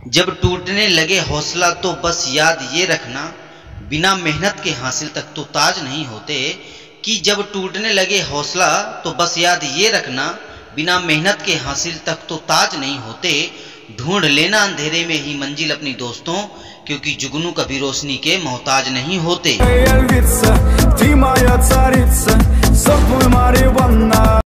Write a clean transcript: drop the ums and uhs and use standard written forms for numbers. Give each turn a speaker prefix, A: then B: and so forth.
A: जब टूटने लगे हौसला तो बस याद ये रखना, बिना मेहनत के हासिल तक तो ताज नहीं होते। कि जब टूटने लगे हौसला तो बस याद ये रखना, बिना मेहनत के हासिल तक तो ताज नहीं होते। ढूंढ लेना अंधेरे में ही मंजिल अपनी दोस्तों, क्योंकि जुगनू कभी रोशनी के मोहताज नहीं होते।